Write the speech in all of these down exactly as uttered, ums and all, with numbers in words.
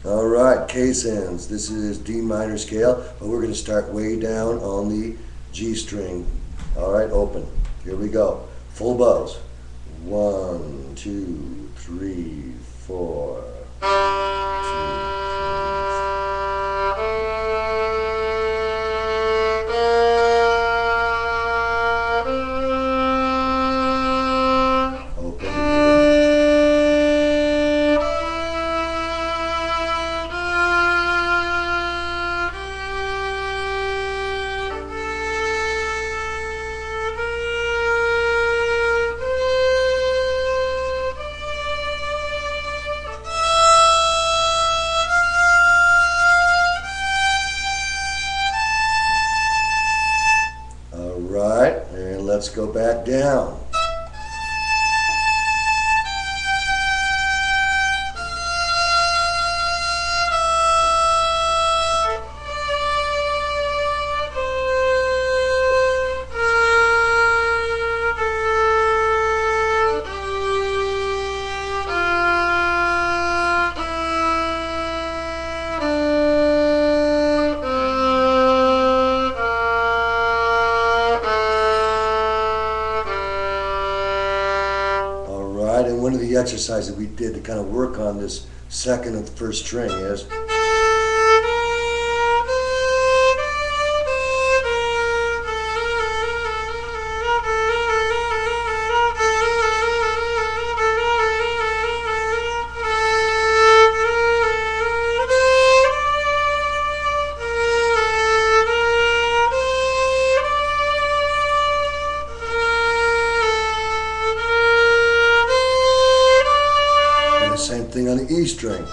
All right, Casens. This is D minor scale, but we're going to start way down on the G string. All right, open. Here we go. Full bows. One, two, three, four. Right, and let's go back down. Right, and one of the exercises we did to kind of work on this second and first string is same thing on the E string.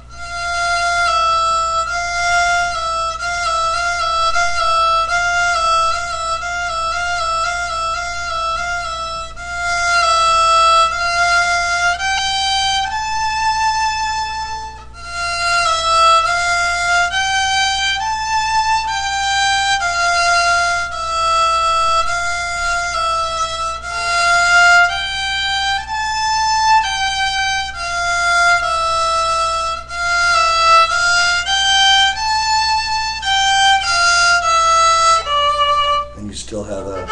Still have a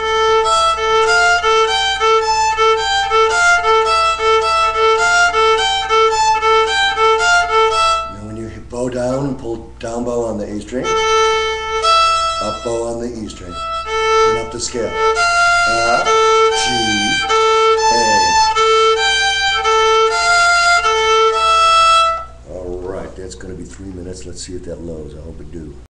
and when you hit bow down, pull down bow on the A string, up bow on the E string, then up the scale. A, G, A. All right, that's going to be three minutes. Let's see if that loads. I hope it do.